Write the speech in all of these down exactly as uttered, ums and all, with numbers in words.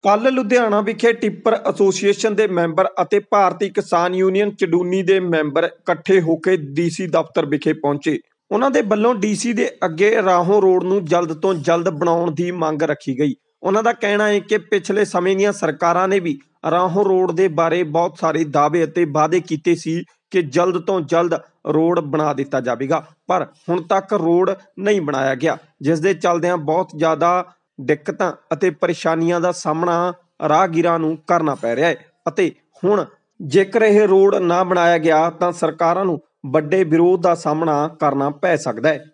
ਕੱਲ੍ਹ ਲੁਧਿਆਣਾ ਵਿਖੇ tipper association ਦੇ ਮੈਂਬਰ ਅਤੇ ਭਾਰਤੀ ਕਿਸਾਨ ਯੂਨੀਅਨ ਚਡੂਨੀ ਦੇ ਮੈਂਬਰ ਇਕੱਠੇ ਹੋ ਕੇ ਡੀਸੀ ਦਫ਼ਤਰ ਵਿਖੇ ਪਹੁੰਚੇ। ਉਹਨਾਂ ਦੇ ਵੱਲੋਂ ਡੀਸੀ ਦੇ ਅੱਗੇ ਰਾਹੋਂ ਰੋਡ ਨੂੰ ਜਲਦ ਤੋਂ ਜਲਦ ਬਣਾਉਣ ਦੀ ਮੰਗ ਰੱਖੀ ਗਈ। ਉਹਨਾਂ ਦਾ ਕਹਿਣਾ ਹੈ ਕਿ ਪਿਛਲੇ ਸਮੇਂ ਦੀਆਂ ਸਰਕਾਰਾਂ ਨੇ ਵੀ ਰਾਹੋਂ ਰੋਡ ਦੇ ਬਾਰੇ ਬਹੁਤ ਸਾਰੇ ਦਾਅਵੇ ਅਤੇ ਵਾਅਦੇ ਕੀਤੇ ਸੀ ਕਿ ਜਲਦ ਤੋਂ ਜਲਦ ਰੋਡ ਬਣਾ ਦਿੱਤਾ ਜਾਵੇਗਾ, ਪਰ ਹੁਣ ਤੱਕ ਰੋਡ ਨਹੀਂ ਬਣਾਇਆ ਗਿਆ, ਜਿਸ ਦੇ ਚੱਲਦਿਆਂ ਬਹੁਤ ਜ਼ਿਆਦਾ ਦਿੱਕਤਾਂ ਅਤੇ ਪਰੇਸ਼ਾਨੀਆਂ ਦਾ ਸਾਹਮਣਾ ਰਾਹਗੀਰਾਂ ਨੂੰ ਕਰਨਾ ਪੈ ਰਿਹਾ ਹੈ ਅਤੇ ਹੁਣ ਜੇਕਰ ਇਹ ਰੋਡ ਨਾ ਬਣਾਇਆ ਗਿਆ ਤਾਂ ਸਰਕਾਰਾਂ ਨੂੰ ਵੱਡੇ ਵਿਰੋਧ ਦਾ ਸਾਹਮਣਾ ਕਰਨਾ ਪੈ ਸਕਦਾ ਹੈ।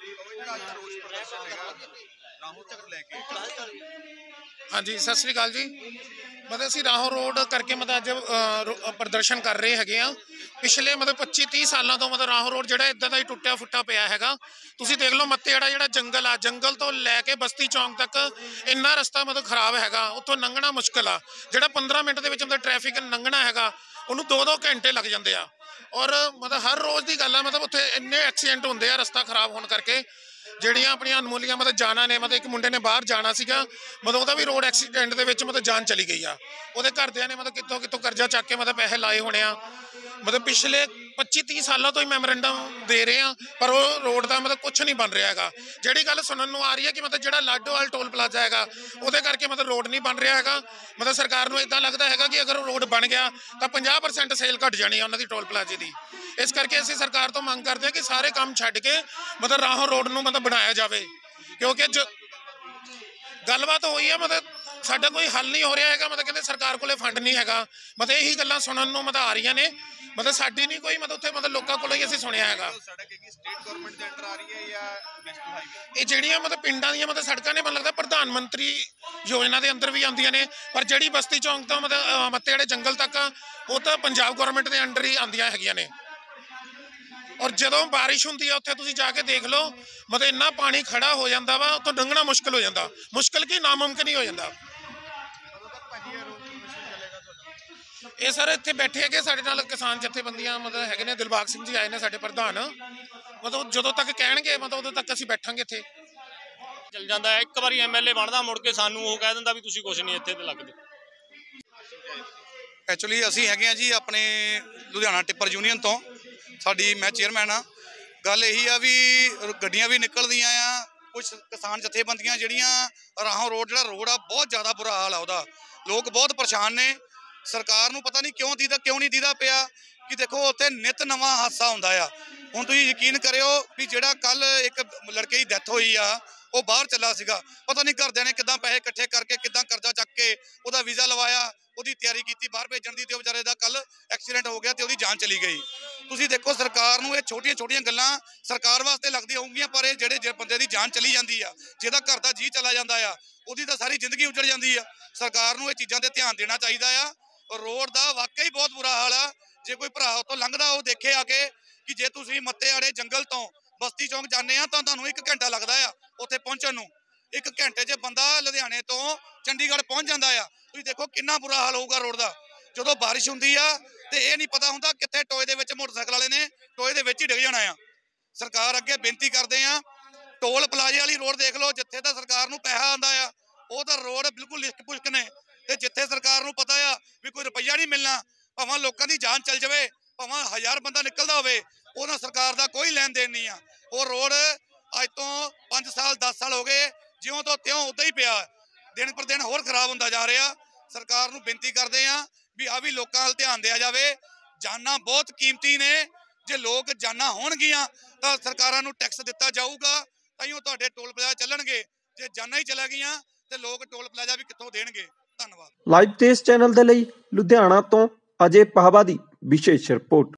ਹਾਂਜੀ, ਸਤਿ ਸ੍ਰੀ ਅਕਾਲ ਜੀ। ਮਤਲਬ ਅਸੀਂ ਰਾਹੋਂ ਰੋਡ ਕਰਕੇ ਮਤਲਬ ਅੱਜ ਪ੍ਰਦਰਸ਼ਨ ਕਰ ਰਹੇ ਹੈਗੇ ਆ। ਪਿਛਲੇ ਮਤਲਬ ਪੱਚੀ ਤੀਹ ਸਾਲਾਂ ਤੋਂ ਮਤਲਬ ਰਾਹੋਂ ਰੋਡ ਜਿਹੜਾ ਇੱਦਾਂ ਦਾ ਹੀ ਟੁੱਟਿਆ ਫੁੱਟਾ ਪਿਆ ਹੈਗਾ। ਤੁਸੀਂ ਦੇਖ ਲਓ ਮੱਤੇ ਜਿਹੜਾ ਜਿਹੜਾ ਜੰਗਲ ਆ, ਜੰਗਲ ਤੋਂ ਲੈ ਕੇ ਬਸਤੀ ਚੌਂਕ ਤੱਕ ਇੰਨਾ ਰਸਤਾ ਮਤਲਬ ਖਰਾਬ ਹੈਗਾ, ਉੱਥੋਂ ਲੰਘਣਾ ਮੁਸ਼ਕਿਲ ਆ। ਜਿਹੜਾ ਪੰਦਰਾਂ ਮਿੰਟ ਦੇ ਵਿੱਚ ਮਤਲਬ ਟ੍ਰੈਫਿਕ ਲੰਘਣਾ ਹੈਗਾ ਉਹਨੂੰ ਦੋ ਦੋ ਘੰਟੇ ਲੱਗ ਜਾਂਦੇ ਆ। ਔਰ ਮਤਲਬ ਹਰ ਰੋਜ਼ ਦੀ ਗੱਲ ਆ, ਮਤਲਬ ਉੱਥੇ ਇੰਨੇ ਐਕਸੀਡੈਂਟ ਹੁੰਦੇ ਆ ਰਸਤਾ ਖਰਾਬ ਹੋਣ ਕਰਕੇ। ਜਿਹੜੀਆਂ ਆਪਣੀਆਂ ਅਨਮੋਲੀਆਂ ਮਤਲਬ ਜਾਨਾਂ ਨੇ, ਮਤਲਬ ਇੱਕ ਮੁੰਡੇ ਨੇ ਬਾਹਰ ਜਾਣਾ ਸੀਗਾ, ਮਤਲਬ ਉਹਦਾ ਵੀ ਰੋਡ ਐਕਸੀਡੈਂਟ ਦੇ ਵਿੱਚ ਮਤਲਬ ਜਾਨ ਚਲੀ ਗਈ ਆ। ਉਹਦੇ ਘਰਦਿਆਂ ਨੇ ਮਤਲਬ ਕਿੱਥੋਂ ਕਿੱਥੋਂ ਕਰਜ਼ਾ ਚੱਕ ਕੇ ਮਤਲਬ ਪੈਸੇ ਲਾਏ ਹੋਣੇ ਆ। ਮਤਲਬ ਪਿਛਲੇ ਪੱਚੀ ਤੀਹ ਸਾਲਾਂ ਤੋਂ ਹੀ ਮੈਮੋਰੈਂਡਮ ਦੇ ਰਹੇ ਆ, ਪਰ ਉਹ ਰੋਡ ਦਾ ਮਤਲਬ ਕੁਛ ਨਹੀਂ ਬਣ ਰਿਹਾ ਹੈਗਾ। ਜਿਹੜੀ ਗੱਲ ਸੁਣਨ ਨੂੰ ਆ ਰਹੀ ਹੈ ਕਿ ਮਤਲਬ ਜਿਹੜਾ ਲਾਡੋਵਾਲ ਟੋਲ ਪਲਾਜ਼ਾ ਹੈਗਾ ਉਹਦੇ ਕਰਕੇ ਮਤਲਬ ਰੋਡ ਨਹੀਂ ਬਣ ਰਿਹਾ ਹੈਗਾ। ਮਤਲਬ ਸਰਕਾਰ ਨੂੰ ਇੱਦਾਂ ਲੱਗਦਾ ਹੈਗਾ ਕਿ ਅਗਰ ਰੋਡ ਬਣ ਗਿਆ ਤਾਂ ਪੰਜਾਹ ਪਰਸੈਂਟ ਸੇਲ ਘੱਟ ਜਾਣੀ ਆ ਉਹਨਾਂ ਦੀ ਟੋਲ ਪਲਾਜ਼ੇ ਦੀ। ਇਸ ਕਰਕੇ ਅਸੀਂ ਸਰਕਾਰ ਤੋਂ ਮੰਗ ਕਰਦੇ ਹਾਂ ਕਿ ਸਾਰੇ ਕੰਮ ਛੱਡ ਕੇ ਮਤਲਬ ਰਾਹੋਂ ਰੋਡ ਨੂੰ ਮਤਲਬ ਬਣਾਇਆ ਜਾਵੇ, ਕਿਉਂਕਿ ਜੋ ਗੱਲਬਾਤ ਹੋਈ ਆ ਮਤਲਬ ਸਾਡਾ ਕੋਈ ਹੱਲ ਨਹੀਂ ਹੋ ਰਿਹਾ ਹੈਗਾ। ਮਤਲਬ ਕਹਿੰਦੇ ਸਰਕਾਰ ਕੋਲੇ ਫੰਡ ਨਹੀਂ ਹੈਗਾ। ਮਤਲਬ ਇਹੀ ਗੱਲਾਂ ਸੁਣਨ ਨੂੰ ਮਤਲਬ ਆ ਰਹੀਆਂ ਨੇ। ਮਤਲਬ ਸਾਡੀ ਨਹੀਂ ਕੋਈ ਮਤਲਬ ਉੱਥੇ ਮਤਲਬ ਲੋਕਾਂ ਕੋਲੋਂ ਹੀ ਅਸੀਂ ਸੁਣਿਆ ਹੈਗਾ। ਇਹ ਜਿਹੜੀਆਂ ਮਤਲਬ ਪਿੰਡਾਂ ਦੀਆਂ ਮਤਲਬ ਸੜਕਾਂ ਨੇ, ਮੈਨੂੰ ਲੱਗਦਾ ਪ੍ਰਧਾਨ ਮੰਤਰੀ ਯੋਜਨਾ ਦੇ ਅੰਦਰ ਵੀ ਆਉਂਦੀਆਂ ਨੇ, ਪਰ ਜਿਹੜੀ ਬਸਤੀ ਚੌਂਕ ਤੋਂ ਮਤਲਬ ਮੱਤੇ ਵਾਲੇ ਜੰਗਲ ਤੱਕ ਉਹ ਤਾਂ ਪੰਜਾਬ ਗੌਰਮੈਂਟ ਦੇ ਅੰਡਰ ਹੀ ਆਉਂਦੀਆਂ ਹੈਗੀਆਂ ਨੇ। ਔਰ ਜਦੋਂ ਬਾਰਿਸ਼ ਹੁੰਦੀ ਆ ਉੱਥੇ ਤੁਸੀਂ ਜਾ ਕੇ ਦੇਖ ਲਓ, ਮਤਲਬ ਇੰਨਾ ਪਾਣੀ ਖੜਾ ਹੋ ਜਾਂਦਾ ਵਾ, ਉੱਥੋਂ ਲੰਘਣਾ ਮੁਸ਼ਕਿਲ ਹੋ ਜਾਂਦਾ। ਮੁਸ਼ਕਿਲ ਕੀ ਨਾਮੁਮਕਿਨ ਹੀ ਹੋ ਜਾਂਦਾ। ਇਹ ਸਰ ਇੱਥੇ ਬੈਠੇ ਹੈਗੇ ਸਾਡੇ ਨਾਲ ਕਿਸਾਨ ਜਥੇਬੰਦੀਆਂ ਮਤਲਬ ਹੈਗੇ ਨੇ। ਦਿਲਬਾਗ ਸਿੰਘ ਜੀ ਆਏ ਨੇ ਸਾਡੇ ਪ੍ਰਧਾਨ। ਮਤਲਬ ਜਦੋਂ ਤੱਕ ਕਹਿਣਗੇ ਮਤਲਬ ਉਦੋਂ ਤੱਕ ਅਸੀਂ ਬੈਠਾਂਗੇ ਇੱਥੇ। ਚੱਲ ਜਾਂਦਾ ਹੈ, ਇੱਕ ਵਾਰੀ ਐਮ ਐਲ ਏ ਬਣਦਾ ਮੁੜ ਕੇ ਸਾਨੂੰ ਉਹ ਕਹਿ ਦਿੰਦਾ ਵੀ ਤੁਸੀਂ ਕੁਛ ਨਹੀਂ ਇੱਥੇ ਤੇ ਲੱਗਦੇ। ਐਕਚੁਅਲੀ ਅਸੀਂ ਹੈਗੇ ਆ ਜੀ ਆਪਣੇ ਲੁਧਿਆਣਾ ਟਿੱਪਰ ਯੂਨੀਅਨ ਤੋਂ। ਸਾਡੀ ਮੈਂ ਚੇਅਰਮੈਨ ਆ। ਗੱਲ ਇਹੀ ਆ ਵੀ ਗੱਡੀਆਂ ਵੀ ਨਿਕਲਦੀਆਂ ਆ, ਕੁਛ ਕਿਸਾਨ ਜਥੇਬੰਦੀਆਂ ਜਿਹੜੀਆਂ ਰਾਹੋਂ ਰੋਡ ਜਿਹੜਾ ਰੋਡ ਆ ਬਹੁਤ ਜ਼ਿਆਦਾ ਬੁਰਾ ਹਾਲ ਆ ਉਹਦਾ। ਲੋਕ ਬਹੁਤ ਪਰੇਸ਼ਾਨ ਨੇ। ਸਰਕਾਰ ਨੂੰ ਪਤਾ ਨਹੀਂ ਕਿਉਂ ਦੀਦਾ ਕਿਉਂ ਨਹੀਂ ਦੀਦਾ ਪਿਆ ਕਿ ਦੇਖੋ ਉੱਥੇ ਨਿੱਤ ਨਵਾਂ ਹਾਦਸਾ ਹੁੰਦਾ ਆ। ਹੁਣ ਤੁਸੀਂ ਯਕੀਨ ਕਰਿਓ ਵੀ ਜਿਹੜਾ ਕੱਲ ਇੱਕ ਲੜਕੇ ਦੀ ਡੈਥ ਹੋਈ ਆ, ਉਹ ਬਾਹਰ ਚੱਲਾ ਸੀਗਾ। ਪਤਾ ਨਹੀਂ ਘਰਦਿਆਂ ਨੇ ਕਿੱਦਾਂ ਪੈਸੇ ਇਕੱਠੇ ਕਰਕੇ ਕਿੱਦਾਂ ਕਰਜ਼ਾ ਚੱਕ ਕੇ ਉਹਦਾ ਵੀਜ਼ਾ ਲਵਾਇਆ, ਉਹਦੀ ਤਿਆਰੀ ਕੀਤੀ ਬਾਹਰ ਭੇਜਣ ਦੀ, ਤੇ ਉਹ ਵਿਚਾਰੇ ਦਾ ਕੱਲ ਐਕਸੀਡੈਂਟ ਹੋ ਗਿਆ ਤੇ ਉਹਦੀ ਜਾਨ ਚਲੀ ਗਈ। ਤੁਸੀਂ ਦੇਖੋ ਸਰਕਾਰ ਨੂੰ ਇਹ ਛੋਟੀਆਂ ਛੋਟੀਆਂ ਗੱਲਾਂ ਸਰਕਾਰ ਵਾਸਤੇ ਲੱਗਦੀਆਂ ਹੋਣਗੀਆਂ, ਪਰ ਇਹ ਜਿਹੜੇ ਜੇ ਬੰਦੇ ਦੀ ਜਾਨ ਚਲੀ ਜਾਂਦੀ ਆ, ਜਿਹਦਾ ਘਰ ਦਾ ਜੀਅ ਚਲਾ ਜਾਂਦਾ ਆ, ਉਹਦੀ ਤਾਂ ਸਾਰੀ ਜ਼ਿੰਦਗੀ ਉੱਜੜ ਜਾਂਦੀ ਆ। ਸਰਕਾਰ ਨੂੰ ਇਹ ਚੀਜ਼ਾਂ ਤੇ ਧਿਆਨ ਦੇਣਾ ਚਾਹੀਦਾ ਆ। ਰੋਡ ਦਾ ਵਾਕਈ ਬਹੁਤ ਬੁਰਾ ਹਾਲ ਆ। ਜੇ ਕੋਈ ਭਰਾ ਉੱਥੋਂ ਲੰਘਦਾ ਉਹ ਦੇਖੇ ਆ ਕੇ ਕਿ ਜੇ ਤੁਸੀਂ ਮੱਤੇ ਵਾਲੇ ਜੰਗਲ ਤੋਂ ਬਸਤੀ ਚੌਂਕ ਜਾਂਦੇ ਆ ਤਾਂ ਤੁਹਾਨੂੰ ਇੱਕ ਘੰਟਾ ਲੱਗਦਾ ਆ ਉੱਥੇ ਪਹੁੰਚਣ ਨੂੰ। ਇੱਕ ਘੰਟੇ 'ਚ ਬੰਦਾ ਲੁਧਿਆਣੇ ਤੋਂ ਚੰਡੀਗੜ੍ਹ ਪਹੁੰਚ ਜਾਂਦਾ ਆ। ਤੁਸੀਂ ਦੇਖੋ ਕਿੰਨਾ ਬੁਰਾ ਹਾਲ ਹੋਊਗਾ ਰੋਡ ਦਾ। ਜਦੋਂ ਬਾਰਿਸ਼ ਹੁੰਦੀ ਆ ਤੇ ਇਹ ਨਹੀਂ ਪਤਾ ਹੁੰਦਾ ਕਿੱਥੇ ਟੋਏ ਦੇ ਵਿੱਚ ਮੋਟਰਸਾਈਕਲ ਵਾਲੇ ਨੇ ਟੋਏ ਦੇ ਵਿੱਚ ਹੀ ਡਿੱਗ ਜਾਣਾ ਆ। ਸਰਕਾਰ ਅੱਗੇ ਬੇਨਤੀ ਕਰਦੇ ਆ, ਟੋਲ ਪਲਾਜ਼ੇ ਵਾਲੀ ਰੋਡ ਦੇਖ ਲਓ, ਜਿੱਥੇ ਤਾਂ ਸਰਕਾਰ ਨੂੰ ਪੈਸਾ ਆਉਂਦਾ ਆ ਉਹ ਤਾਂ ਰੋਡ ਬਿਲਕੁਲ ਲਿਸ਼ਕ ਪੁਸ਼ਕ ਨੇ, ਤੇ ਜਿੱਥੇ ਸਰਕਾਰ ਨੂੰ ਪਤਾ ਆ ਵੀ ਕੋਈ ਰੁਪਈਆ ਨਹੀਂ ਮਿਲਣਾ, ਭਾਵੇਂ ਲੋਕਾਂ ਦੀ ਜਾਨ ਚੱਲ ਜਾਵੇ, ਭਾਵੇਂ ਹਜ਼ਾਰ ਬੰਦਾ ਨਿਕਲਦਾ ਹੋਵੇ, ਉਹਨਾਂ ਸਰਕਾਰ ਦਾ ਕੋਈ ਲੈਣ ਦੇਣ ਨਹੀਂ ਆ। ਉਹ ਰੋਡ ਅੱਜ ਤੋਂ ਪੰਜ ਸਾਲ ਦਸ ਸਾਲ ਹੋ ਗਏ, ਜਿਉਂ ਤੋਂ ਤਿਉਂ ਉੱਦਾਂ ਹੀ ਪਿਆ, ਦਿਨ ਪਰ ਦਿਨ ਹੋਰ ਖਰਾਬ ਹੁੰਦਾ ਜਾ ਰਿਹਾ। ਸਰਕਾਰ ਨੂੰ ਬੇਨਤੀ ਕਰਦੇ ਆ ਵੀ ਆ ਵੀ ਲੋਕਾਂ ਵੱਲ ਧਿਆਨ ਦਿਆ ਜਾਵੇ। ਜਾਨਾਂ ਬਹੁਤ ਕੀਮਤੀ ਨੇ। ਜੇ ਲੋਕ ਜਾਨਾਂ ਹੋਣਗੀਆਂ ਤਾਂ ਸਰਕਾਰਾਂ ਨੂੰ ਟੈਕਸ ਦਿੱਤਾ ਜਾਊਗਾ, ਤਾਂ ਹੀ ਉਹ ਤੁਹਾਡੇ ਟੋਲ ਪਲਾਜ਼ਾ ਚੱਲਣਗੇ। ਜੇ ਜਾਨਾਂ ਹੀ ਚਲਾ ਗਈਆਂ ਤੇ ਲੋਕ ਟੋਲ ਪਲਾਜ਼ਾ ਵੀ ਕਿੱਥੋਂ ਦੇਣਗੇ। ਧੰਨਵਾਦ। ਲਾਈਵ ਤੇਜ਼ ਚੈਨਲ ਦੇ ਲਈ ਲੁਧਿਆਣਾ ਤੋਂ ਅਜੇ ਪਾਹਵਾ ਦੀ ਵਿਸ਼ੇਸ਼ ਰਿਪੋਰਟ।